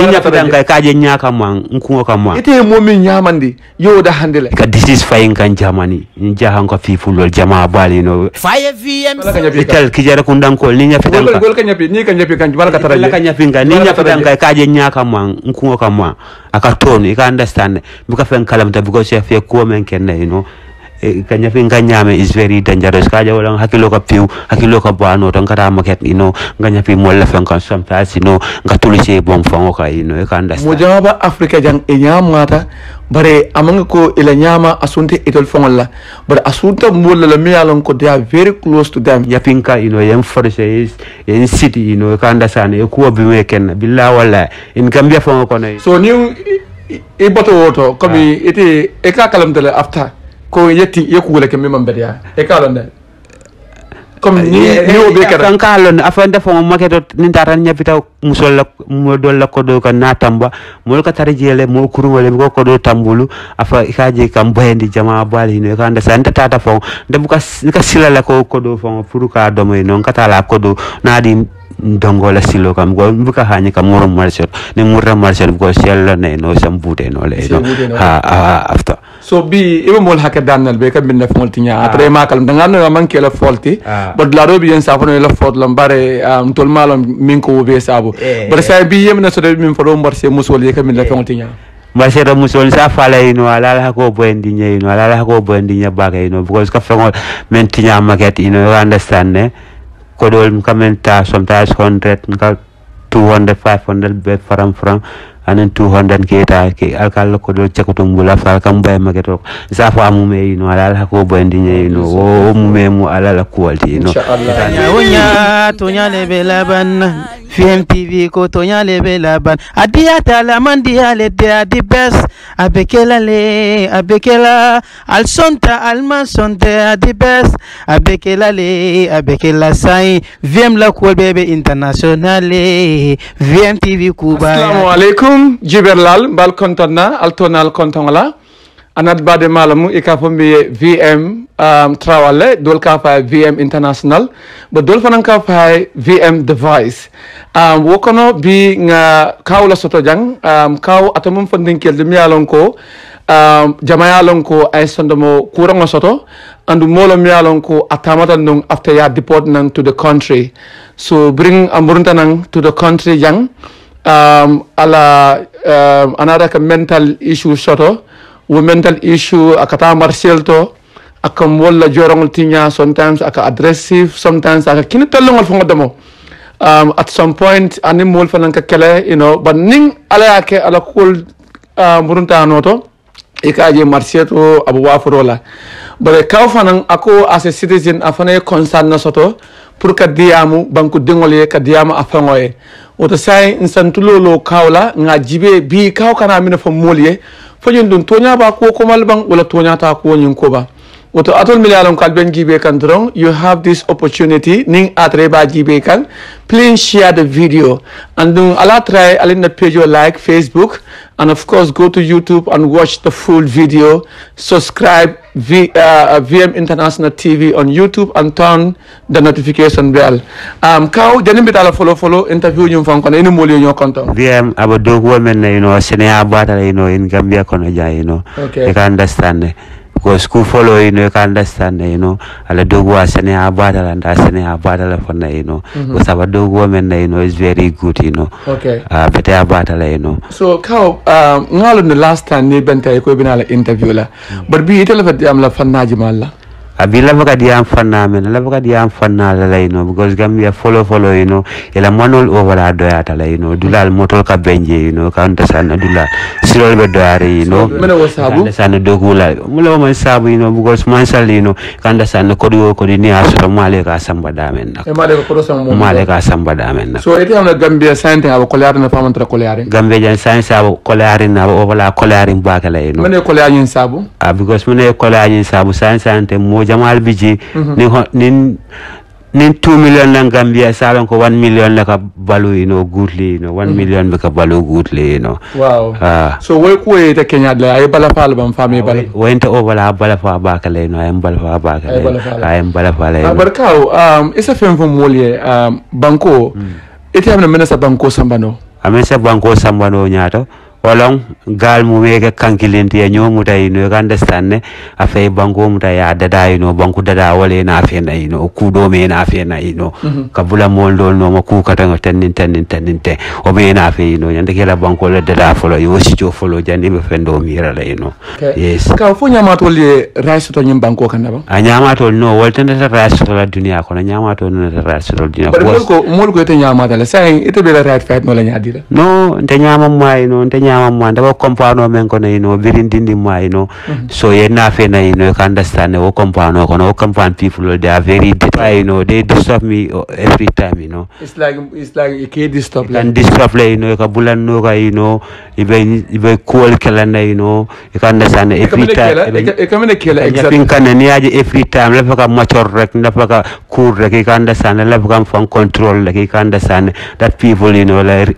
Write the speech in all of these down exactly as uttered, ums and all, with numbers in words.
ni nyafitan kai kaje nyaka man nkungo kamwa ite momin nyamandi yo da handele ka this is fine kan jamani ni jahan ko fi fulol jamaa bali no faye V M itel kijara kundan ko ni nyafitan ka gol ka nyapi ni ka nyapi kan baraka taraje ka nyapinga ni nyafitan kai kaje nyaka man nkungo kamwa aka tone ika understand buka fen kalam ta because chef ye ko men ken you know kanya finga nyame is very dangerous kaja wala hakilo ka piu hakilo ka bano ton kata market you know nganya fi mo la fen kan sometimes you know ngatulise bom fango ka you know you can understand mo jama africa jang e nyamata bare amanga ko ila nyama asunte itol fongola bare asunta mo la miyalon ko they are very close to them ya finka you know yem force is in city you know you can understand e ko bi weken billahi wala in gambia fango ko nay so ni e bato woto comme ite e ka kalam tele after ko yetti yekugule ke memam bedia e kalonde comme ni ni obe kara kan kalon afande fo maketo ni tatan nyapita musol la mo dol la ko do kan natamba mo ka tarjele mo kurwole ko ko do tambulu afa kaje kam boyendi jama bali no ka anda santa tata fo de buka ka silala ko ko do fo pour ka do moy non kata la ko do nadi dongo la silo kam go buka hanya kam moro marshal ne murra marshal go sel ne no sambute no le ha after so bi ibe mol hakka danal be kam binna folti nya après makal da ngano manke la folti bod la robi yen safono la fort la bare am tol malom min ko be sabo bar say bi yemna so de min fo mbar se musol ye kam binna folti nya Masera musol sa fala ino ala la ko boendi nya ino ala la ko boendi nya baga ino because ka fengol mentinya market ino you understand ne ko dol kamenta sometimes one hundred nka two hundred five hundred be faram franc anen two hundred keta ke alkal ko do chakutum bula fal kam bay mageto sa fa mu me no ala la ko bondi nye no o mu me mu ala la quality no inshallah wonya tonya lebe laban V M T V ko tonya lebe laban adia tala mandia le de the best abekela le abekela al sonta alman sonte the best abekela le abekela sai V M la ko bebe international V M T V Cuba. Assalamu alaikum Jiberlal bal kontona altonal kontonla anat bade malamu ikafombi V M um, trawale dol ka fa V M international bo dol fanan ka fa V M device um, wokono bi nga kawla soto jang um, kaw atomum fondin kel de mialon ko um, jamayalon ko ay sondomo kurango soto andu molo mialon ko atamata nung after ya deport nang to the country so bring amburunta nang to the country jang um, ala um, another mental issue soto wo mental issue akata martial to akam wala jorongol tinya sometimes aka aggressive sometimes aka kini tellongol fo ngodamo um, at some point anim mol fanan ka kele you know but ning ala yake ala kul uh, murunta noto ikaje martial to abu wafurola bare kaw fanan ako as a citizen afane concern na soto pour ka diamu banku dingole ka diamu afangoye oto sai insantulo lo kawla nga jibe bi kaw kana mina fo molye fojin dun tonya ba ko ko malbang wala tonya ta ko nyin ko ba woto atol milalon kal ben jibe kan drong you have this opportunity ning atre ba jibe kan please share the video and dun ala try alin the page your like Facebook and of course go to YouTube and watch the full video subscribe v, uh, V M International T V on YouTube and turn the notification bell um kaw denim bitala follow follow interview nyum fan kono ene moli nyo konton V M aba do women you know senia bata you know in Gambia kono ja you know okay. You can understand because school follow you know you can understand you know ala do wa senia bata la nda senia bata la fona you know because aba do women you know is very good you know okay uh better bata la you know so kaw um ngalo the last time ni benta ko binala interview la but bi itela fati am la fannaji malla abila baka diam fanna men la baka diam fanna la you know because Gambia follow follow you know ila manol over la doyata la you know dulal motol ka benje you know kan tasana dulal sirol be doyare you know mena wasabu tasana dogula mulo man sabu you know because man sal you know kan tasana ko do ko ni aso male ka samba damen nak e male ko do sam male ka samba damen nak so ite am na Gambia sante aba ko laare na famantra ko laare Gambia jan science aba ko laare na over la ko laare baka la you know mena ko laare yin sabu ah because mena ko laare yin sabu science sante mo jamal biji ni nin nin two million na Gambia salon ko one million la ka balu you know goodly you know one million be ka balu goodly you know wow ah so we ko e te Kenya la ay bala fal bam fami bala wente o bala bala fa ba ka le no ay bala fa ba ka le ay bala fa le barkaw um isa fem fo molye um banko ite amna menasa banko sambano amesa banko sambano nyato olong gal mu wega kankilenti ya nyomu ta ino ka understand ne afa banko mu ta ya dada ino banku dada wale na afa na ino kudo me na afa na ino kabula moldo no maku kata ngoten ten ten ten o me na afa ino nyande kala banko le dada folo yo si jo folo jandi be fendo mira la ino yes ka fu nyama to le rice to nyim banko kan ba a nyama to no wolte ta rice to la dunia ko na nyama to no rice to dunia ko mol ko te nyama ta le sai ite be la right fight no la nyaadira no nte nyama mai no nte nyama manda ko kompano men ko nay no birindindi mai no mm-hmm. So ye na fe nay no you understand wo kompano ko no company people they are very deep you know they disturb me every time you know it's like it's like you can't disturb like and disturb like you know ka bulan no ka you know ibe ibe cool kala na you know you understand every time e come ne kela exactly pin kan ni aje every time la fa ka mature rek na fa ka cool rek you understand la fa ka from control like you understand that people you know like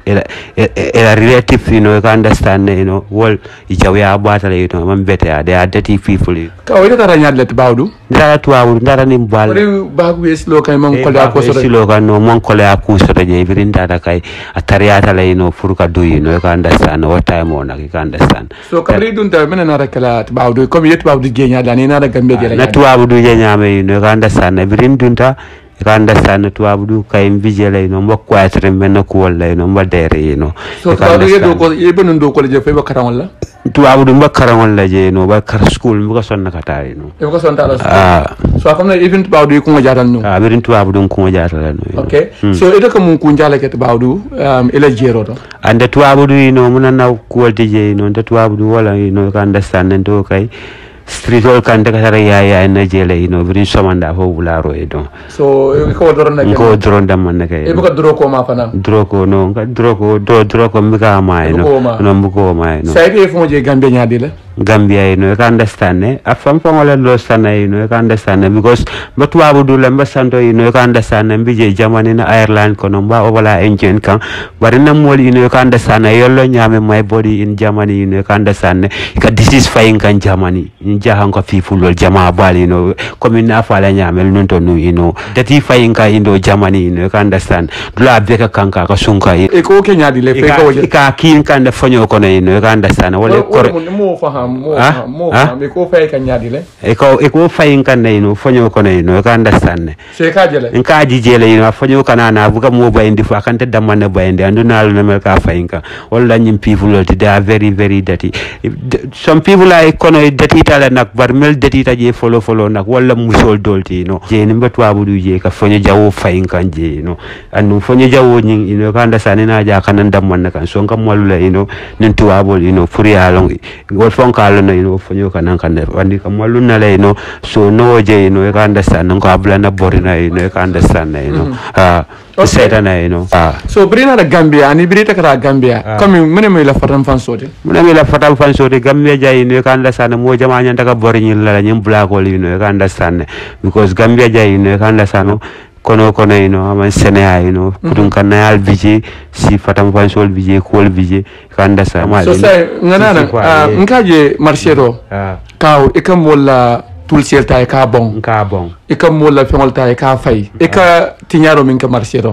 a relative you know you understand you know wol ijawe abata you know man better they are dirty people ka wala tara nyaadlet bawdu ndara tuwawu ndara ni mbal bagu eslo kay mon ko la ko so eslo kan no mon ko la ku so je birinda da kay atariata la you know furuka do you know you understand what time on you understand so kabri dun ta mena na rakala bawdu comme yet bawdu genya da ni na da gambe je na tuwawu du je nyame you know you understand birin dunta you understand tuwawu du kay mbijele no mbok kwatre men ko wala no mbadere you know so bawdu yedo ko yebenu do ko je fe bakara wala tuwawu dum bakara wala je no ba kar school mi ko sonna kata no e ko sonna ala ah so comme na even bawdu ko ngajatal no ah birin tuwawu dum ko ngajatal no okay hmm. So ito ko mun ku njala ket bawdu um ila jero to ande tuwawu du no mun na ko wolde je no ande tuwawu du wala no ka understand ndo kay street all kan daga tara ya ya na jele ino birin somanda fo bularo edo so ko doron na ko doron dam man kay e buka dro ko ma fana dro ko no ka dro ko do dro ko mi ka ma ino no mu ko ma ino sai ke fo je gambe nyaadi la Gambia you know you understand eh afam fa wala lo sana you know you understand because but wabu du la mbasanto you know you understand mbije jamani na Ireland kono mba wala engine kan bari na mol you know you understand yollo nyame my body in Germany you know you understand ka this is fine kan Germany in jahan ko people lol jama bali you know comme na fala nyame non to no you know that is fine ka indo Germany you know you understand dula beka kanka ka sunka e ko kenya di le fe ko ka kin kan da fonyo kono you know you understand wala mo fa mo mo me ko fay kan nyaadi le e ko e ko fay kan ne no fonyo ko ne no ka understand ne se ka jele en ka ji jele no fonyo kana na buga mo bayndi fa kan te damane bayndi andu na lo mel ka fay kan wala nyim people they are very very dirty some people are kono dirty tala nak bar mel dirty ta je follow follow nak wala musol dolti no je ni mbetwa budu je ka fonyo jawo fay kan je no andu fonyo jawo nyin no ka understand na ja kan damane kan so ngam walula ino nin tuwabol ino furiya long wol fonka lo you know fonyo kana kan wandi kam waluna le you know so no je you know you understand ko abla na borina you know you understand you know ah seta na you know ah so brina da Gambia ani brita kara Gambia comme mene me la fatam fan sodi mene me la fatam fan sodi Gambia ja you know you understand mo jama nyanta ka borini la nyim black hole you know you understand because Gambia ja you know you understand kono kono you know aman senea you know kudun kanal bije si fatam fan sol bije kol bije kanda sama so say nganana nkaje marchero kaw e kam wala tul selta e ka bon ka bon e kam wala fengolta e ka fay e ka tinyaro min ka marchero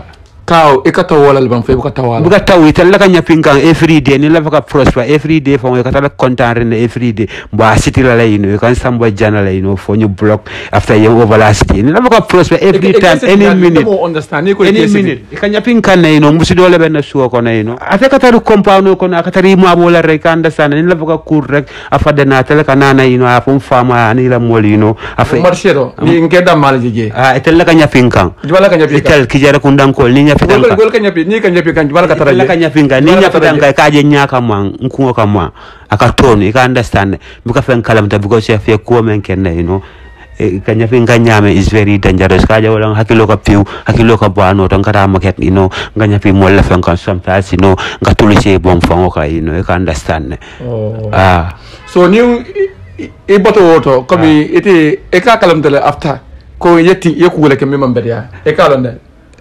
kaw e ka tawolal ban fay bu ka tawala bu ka tawi tel la ka nyapinga every day ni la fa ka prosper every day fa ka tala content ne every day ba city la lay no kan samba jana lay no fo ñu block after you over last day ni la fa ka prosper every time any minute any minute ka nyapinga ne no musi dole ben suo ko ne no ate ka taru compound ko na ka tari ma bo la rek understand ni la fa ka cour rek afa de na tel ka nana you know afum fama ani la mol you know afa marchero ni ngeda mal jeje ah tel la ka nyapinga jwala ka nyapinga tel ki jara kundan ko ni gol gol kanya pi ni kanya pi kan wala katara la kanya pinga ni nya pidan kai kaje nya kama nkungo kama akatoni ka understand buka fen kalam ta because chef ye ko men ken you know kanya pinga nyame is very dangerous kaje wala hakilo ka piu hakilo ka bano ton kara market you know nganya pi mo la fen kan sometimes you know ngatuli che bon fango ka you know ka understand oh ah so ni e boto woto comme ite e ka kalam tele after ko yetti yekugule ke memam bedia e kalonde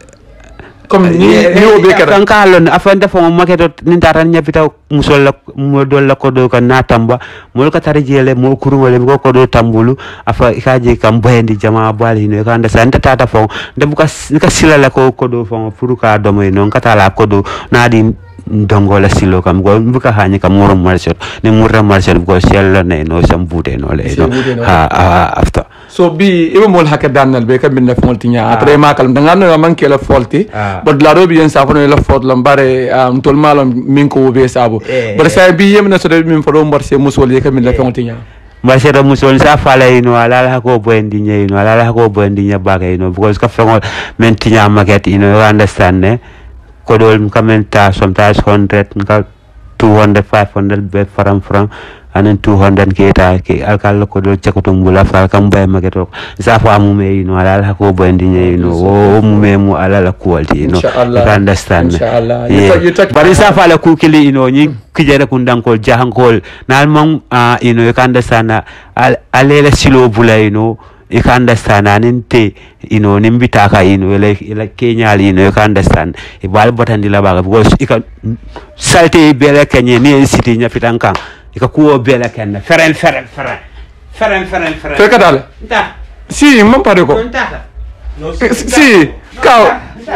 comme ni ni o be kara kan kalon afanda fo maketo ni taran nyapita musol la mo dol la ko do kan natamba mo ka tari jele mo kuru wala ko ko do tambulu afa kaje kam boyndi jama bali no ka anda santa tata fo de buka ka silala ko ko do fo pour ka do moy non ka tala ko do nadi dongo la silo kam go buka hani kam moro marshal ne murra marshal go sella ne no sam bude no le no ha after so bi ibe mol hakka danal be kam binna folti nya après makal danga no manke la folti bod la robi yen sa fono la fort la bare am tol malom min ko be sabo bar sa bi yem na so de min foro marché musol ye kam binna folti nya marché musol sa fala ino ala la ko bondi nya ino ala la ko bondi nya baga ino because ka fengol men tinya market ino you understand ne kodol kamenta sometimes one hundred nka two hundred five hundred be faram franc anen two hundred keta ke alkal kodol chakoto mbula fa kam bay mageto sa fa mu me you know ala ko bondi you know o mu me mu ala la quality you know you understand inshallah yeah. you touch bari sa fa la ku kili you know ni kijere kundankol jahankol nal mom uh, you know you understand al alela silo bula you know you can understand aninte you know nimbita ka you know like like Kenya you know you can understand e bal botandi la baga because you can salte bele Kenya ni city nya fitanka ika kuo bele Kenya feren feren feren feren feren feren fe kadale nta si mon pare ko nta si kaw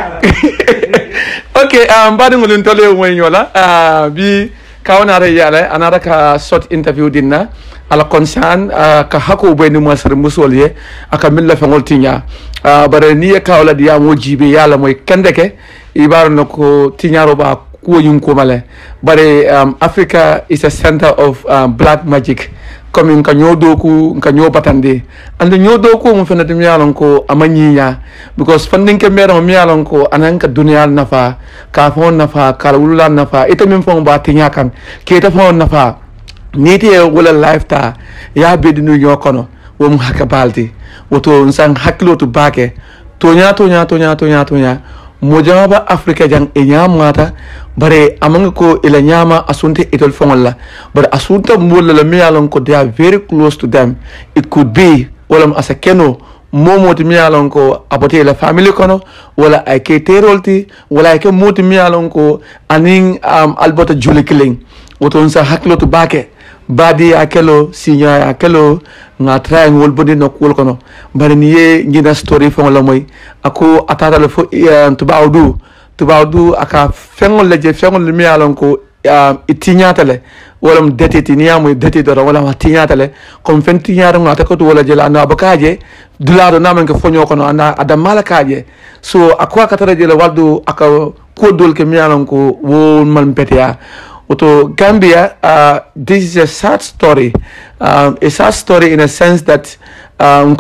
okay um badi ngulun tole mo nyola ah bi kaw na re yale anara ka short interview dinna ala concern uh, ka hako be ni masar musolye aka milla fengol tinya uh, bare ni ka wala dia mo jibe yala moy kendeke ibar nako tinyaro ba ko yun ko male bare um, Africa is a center of um, black magic comme nka nyodo ku nka nyobatande and nyodo ko mo fenati mi yalon ko amanyiya because funding ke mero mi yalon ko ananka dunya nafa ka fon nafa kala wulula nafa ita min fon ba tinya kan ke ta fon nafa niti e wala lifeta ya bedinu yokono wo mu hakka balti woto nsang haklo to bake tonya tonya tonya tonya tonya mo jaba afrika jang e nyamata bare amanga ko ila nyama asunte etol fongolla bare asunta molla la miyalon ko they are very close to them. It could be wala as a keno momo ti miyalon ko apote la family kono wala ay ke terolti wala ay ke moti miyalon ko aning um, albota juli killing woto nsa haklo to bake badi akelo sinya akelo nga try ngol bodi no kul kono bari ni ye ngina story fon la moy ako atata le fo to bawdu to bawdu aka fengol leje fengol mi alon ko itinyata le wala detiti ni amoy detiti do wala tinyata le comme fen tinyata ngata ko wala jela na bakaje dulado namen ko fonyo kono ana adam malakaje so akwa katara jela waldu aka ko dol ke mi alon ko wo man petia Oto Gambia, uh, this is a sad story. Um, a sad story in a sense that um,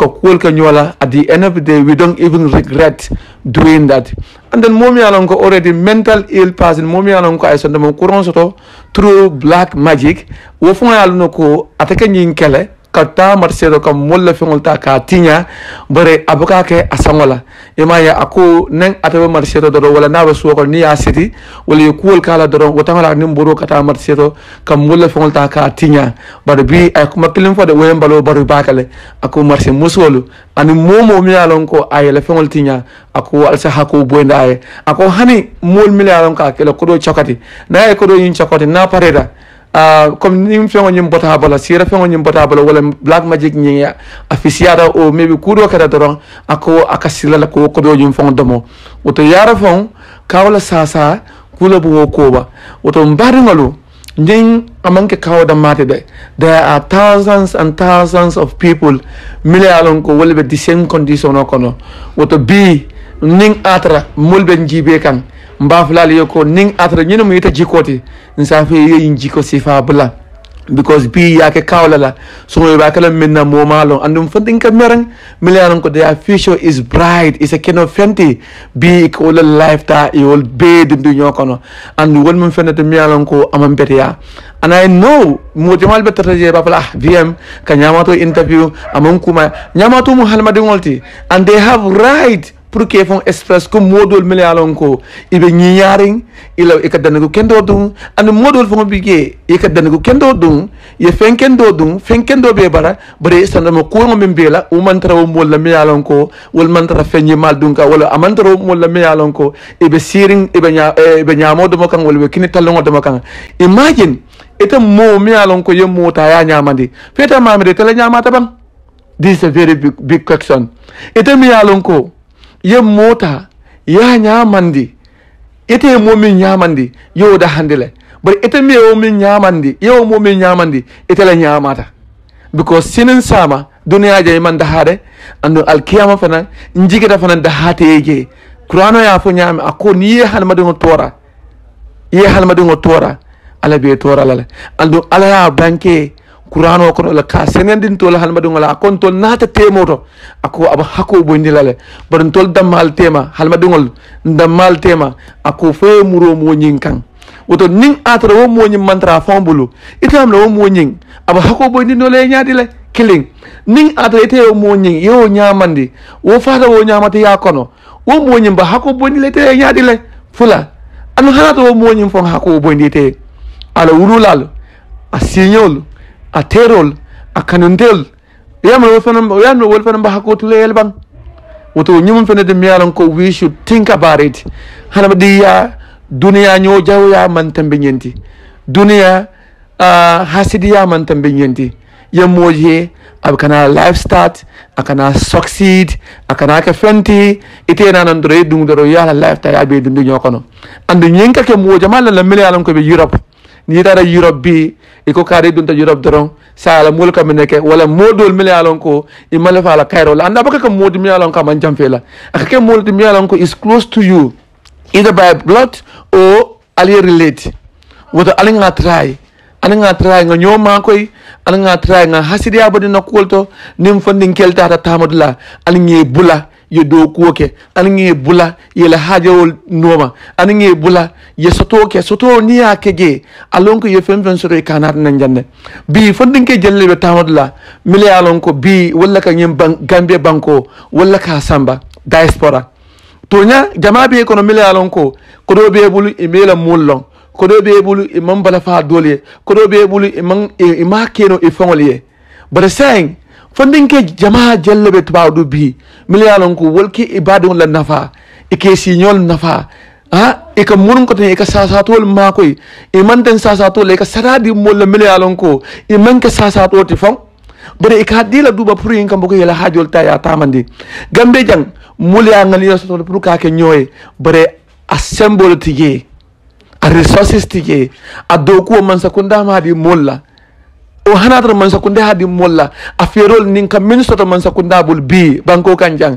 at the end of the day, we don't even regret doing that. And then Momi Alonko already mental ill person, Momi Alonko I said the through black magic. Wofun Alonko atake nyinkele. Kata marsedo kam molla fengolta ka tinya bare abuka ke asangola ema ya aku neng atabe marsedo do wala nawe suko ni ya city wala yukul kala do wotangala nim boro kata marsedo kam molla fengolta ka tinya bare bi ay kuma kilim fo de wembalo baru bakale aku marse musolu ani momo mi alon ko ay la fengol tinya aku alsa hako boynda ay ako hani mol mi alon ka ke ko do chakati na ko do yin chakati na pareda Uh, comme nim fengo nyim bota bala sira fengo nyim bota bala wala black magic nyi afisiara o maybe kudo kada doron ako akasila la ko ko do nyim fengo domo oto yara fon kawla sasa kula bu koba oto mbari ngalo nding amanke kawda mate de there are thousands and thousands of people million ko wala be the same condition okono oto bi ning atra mulbe njibe kan mbaflali yoko ning atra nyino mu yita jikoti nsafe yin jiko sifa bula because bi yake kawlala so we bakala minna mo malo andum funding ka merang million ko their future is bright is a kind of fenty bi ko la lifeta e will be dindu nyokono and wol mun fenata million ko amam betia and I know mo jamal betata je bafala V M ka nyamato interview amon kuma nyamato mu halmadi ngolti and they have right pour que font express comme modul million ko ibe nyaring ila ikadanagu kendo dum and modul fo bige ikadanagu kendo dum ye fenkendo dum fenkendo be bara bare sanamo ko ngom bela o mantra o mol la million ko wol mantra fenyi mal dunka wala amantra o mol la million ko ibe siring ibe nya ibe nyamo dum kan wala kini talongo dum kan imagine eta mo million ko yemo ta ya nyamandi feta mamede tele nyamata bang. This is a very big big question. Eta million ko ye mota ya nyamandi ite mo min nyamandi yo da handile but ite mi o min nyamandi yo mo min nyamandi ite la nyamata because sinin sama dunia je man da hade ando alkiyama fana njigita fana da hate yeke qur'ano ya fo nyami ako ni halmadu ngo tora ye halmadu ngo tora ala be tora la ando ala ya banke qur'ano ko la ka senendin to la halmadu ngo la kon tol nata temoto ako aba hako bondi la le bon tol damal tema halmadu ngol damal tema ako fe muro mo nyinkan woto ning atra wo mo nyi mantra fombulu itam la wo mo nying aba hako bondi no le nyaadi le killing ning atra ite wo mo nying yo nyamandi wo faada wo nyamata ya kono wo mo nyim ba hako bondi le te nyaadi le fula anu hanato wo mo nyim fon hako bondi te ala wululal a signol a terol a kanundel yamma wo fanam yamma wo fanam ba hako tule elbang woto nyum fene de miyalan ko we should think about it hanama diya dunia nyo jaw ya man tambe nyenti dunia uh, hasidi ya man tambe nyenti ya moje abkana life start akana succeed akana ka fenti ite nanan dore dung doro ya life ta ya be dundu nyokono andu nyenka ke moje mala la miyalan ko be Europe ni dara Europe bi iko kare dunta Europe doron sala mul kam neke wala modol miyalan ko imale fala Cairo la anda baka ka mod miyalan ka man jamfela akake mod miyalan ko is close to you either by blood or ali relate woto ali nga try ali nga try nga nyoma koy ali nga try nga hasidi abodi na kolto nim fondin kelta ta tamadula ali ngi bula ye do kuoke ali ngi bula ye la hajawol noma ali ngi bula ye soto ke soto ni akege alonko ye fem fem soro kanat nan janne bi fondin ke jelle be tamadula mili alonko bi wala ka nyem bang, Gambia banko wala ka samba diaspora tonya jama be kono mili alonko ko do be bulu e mela mullon ko do be bulu e man bala fa dole ko do be bulu e man e ma keno e fongoliye but saying fondin ke jama jelle be tawdu bi mili alonko wolki ibadu la nafa e ke signol nafa ha e ka munun ko te e ka sasatol ma koy e man den sasatol e ka saradi mol mili alonko e man ka sasatol ti fong bare e ka dila duba pour yin kam boko yela hajol ta ya tamandi gambe jang mulia ngani yoso pour ka ke nyoy bare a symbol tige a resources tige a doku man sakunda ma di molla o hanatra man sakunda hadi molla a ferol nin kam min soto man sakunda bul bi banko kanjang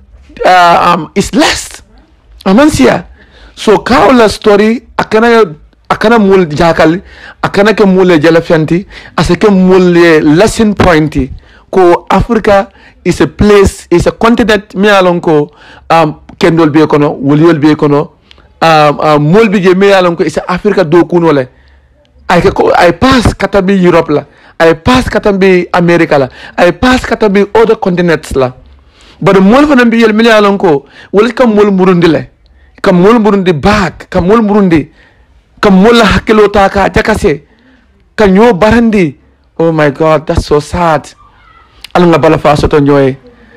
uh, um, is less amansia so kawla story akana akana mul jakal akana ke mul jalafanti asake mul lesson point ko Africa is a place is a continent mi alon ko um kendol be kono woliol be kono um, um mul bi je mi alon ko is Africa do kuno le ay ko ay pass katabi Europe la ay pass katabi America la ay pass katabi other continents la but mul fana bi yel mi alon ko wol kam mul murundi le kam mul murundi back kam mul murundi kam mul hakilo taka jakase kan yo barandi oh my god that's so sad al nga bala fa soto nyoy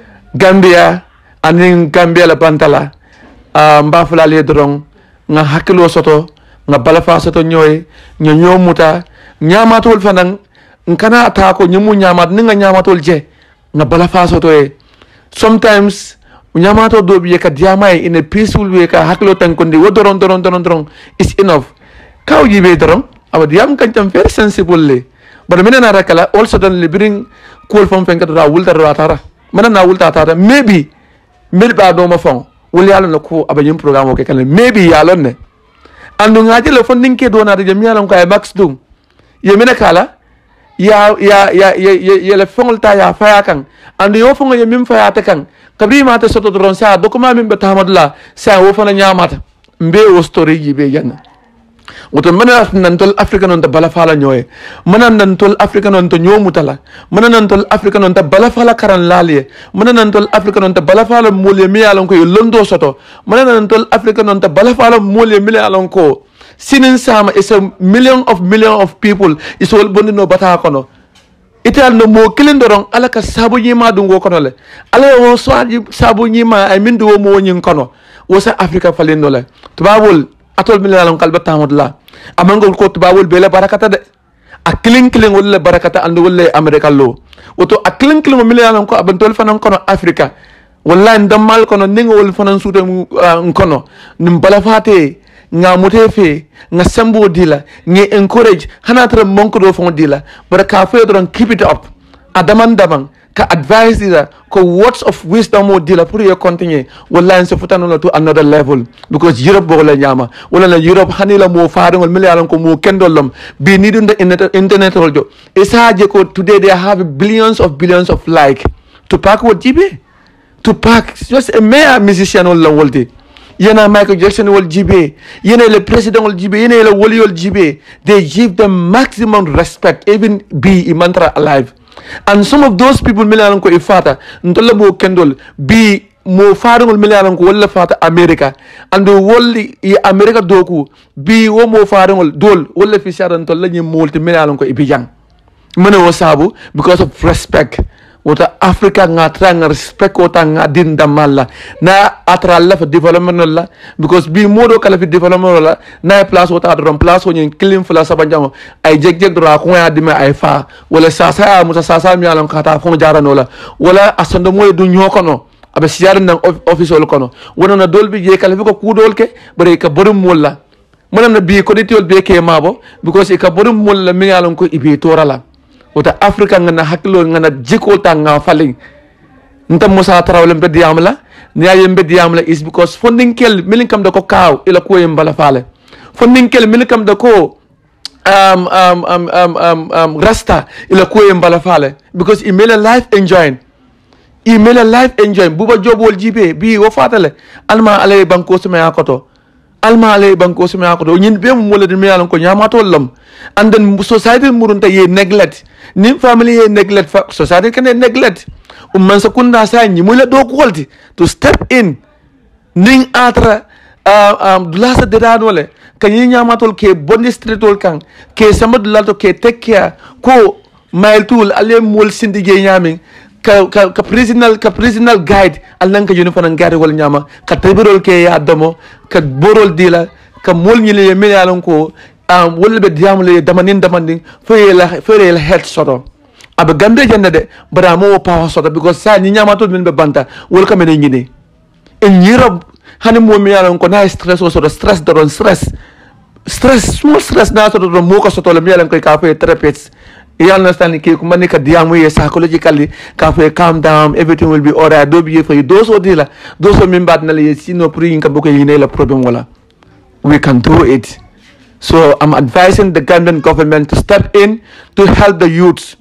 Gambia anin Gambia la bantala uh, mba fula le drong nga hakilo soto nga bala fa soto nyoy nyo nyomuta nyamatol fanan nkana atako nyamu nyamat ninga nyamatol je nga bala fa soto e sometimes nyamato do biye ka diamay in a peaceful way ka hakilo tankondi wo doron doron doron doron is enough kaw yibe doron aba diam kantam very sensible le but mena rakala also don libring cool from fenka da wulta ratara mana na wulta tata maybe maybe ba do ma fon wul yalla na ko abanyim program o ke kan maybe yalla ne andu ngaji le fon ninke do na de jami yalla ko ay max dum ye mena kala ya ya ya ya le fon ta ya fa kan andu yo fon ye mim fa ya ta kan kabri ma ta soto dron sa do ko ma mim be tamadla sa wo fon nyamata mbe o story yibe yanna woto mana nan tol Africa non ta bala fala nyoy mana nan tol Africa non to nyomutala mana nan tol Africa non ta bala fala karan laliye mana nan tol Africa non ta bala fala mole mi alon ko londo soto mana nan tol Africa non ta bala fala mole mi alon ko sinin sama is a million of million of people is all bondi no bata kono ital no mo kilindorong ala ka sabu nyima dungo kono le ala wo so sabu nyima ay mindu wo mo nyin kono wo sa Africa falendo le tubabul atol mi lalon kalba tamadla amangol ko tubawol bele barakata de akling kling wala barakata andu wala America lo oto akling kling mi lalon ko abantol fanan kono Africa wala ndamal kono ningo wol fanan sude kono nim bala fate nga mutefe nga sembo dila nga encourage hanatra monko do fon dila but ka fe don keep it up adaman damang ka advise dila ko words of wisdom mo dila pour you continue wallahi se futano to another level because Europe bo la nyama wala la Europe hanila mo faringol million ko mo kendolom be need the internet holdo isaje ko today they have billions of billions of like to pack what jibe to pack just a mere musician wala wolde yena Michael Jackson wal jibe yena le president wal jibe yena le wali wal jibe they give them maximum respect even be a mantra alive. And some of those people million ko ifata ndolla bo kendol bi mo faringol million ko wala fata America and wolli i America doku bi wo mo faringol dol wala fi sharan to lañi multi million ko ibijang mene wo sabu because of respect wota Africa nga tra nga respect wota nga dinda malla na atra la fa development la because bi modo kala fi development la na place wota adron place woni clean fla sabanjango ay jeg jeg dra ko ya dime ay fa wala sasa musa sasa mi alam kata fon jarano la wala asando moy du ñokono abe siar nan official kono wona na dolbi je kala fi ko kudol ke bare ka borum molla monam na bi ko ditol be ke mabo because e ka borum molla mi alam ko ibi torala wota Africa ngana haklo ngana jiko tanga faling nta musa tarawle be diamla niya be diamla is because funding kel milin kam da ko kaw ila ko yembala fale funding kel milin kam da ko um um um um um, um rasta ila ko yembala fale because email life enjoying email life enjoying buba jobol jibe bi wo fatale alma alay banko suma yakoto alma alay banko suma yakoto nyin be mo le de mi yalan ko nyamato lam and then society murunta ye neglect nim family ye neglect fa society can neglect umman sakunda sa nyi mo le do quality to step in ning atra uh, um dulasa de danole kanyi nyamatol ke bondi streetol kan ke samad lato ke take care ko mail tool ale mol sindi je nyamin ka ka ka prisoner ka prisoner guide allan ka uniform guide wal nyama ka tabirol ke ya damo ka borol dila ka mol nyile ye melalon ko um wolbe diamle damanin damanding feyela feyela head soto abe gambe jende de bara mo power soto because sa ni nyama to min be banta wol ka menen ngini in Europe hani mo melalon ko na stress o soto stress doron stress stress small stress na soto do mo ko soto le melalon ko ka fe therapist you understand ke ko manika diamu ye psychologically ka fe calm down everything will be alright do be for you those o dila those o min bat na le sino pour yin ka boko yine la problem wala we can do it. So I'm advising the Gambian government to step in to help the youths.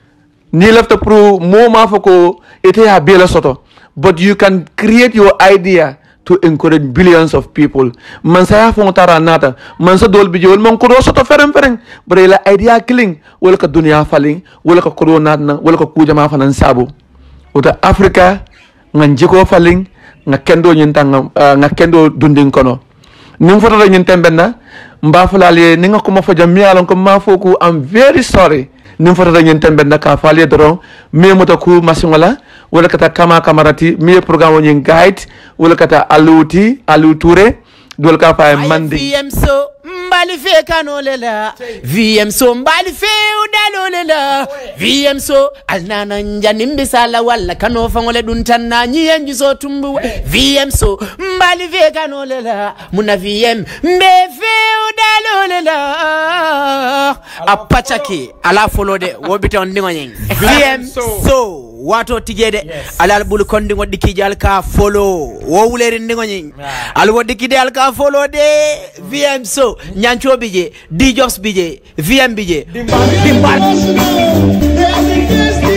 Ni left to prove more mafoko ite ha bela soto, but you can create your idea to encourage billions of people. Man saya fontara nata, man sa dol bijol man ko soto ferem fereng, but ila idea killing, wala ka dunia falling, wala ka corona na, wala ka kuja ma fanan sabu. Uta Africa nganjiko falling, nga kendo nyintang nga kendo dunding kono. Nim foto la nyintembenna mbafulale ninga kuma fo jam mialon ko mafoku I'm very sorry nim foto la nyintembenna ka fale doron me moto ku masingola wala kata kama kamarati me programme nyin guide wala kata aluti aluture dol ka fa mandi V M so mbali fe kanolela V M so mbali fe udalolela V M so alnana njani mbisala wala kano fangole duntana nyiyenju so tumbu V M so mbali fe kanolela muna V M mbe fe udalolela apachaki ala folode wobite on ndingo nyeng V M so wato tijede alal bulu kondi ngodi kijal ka follow wo wuleri ndingo nyeng al wodi kidal ka follow de V M so nyancho bije D Jobs bije V M bije dimbal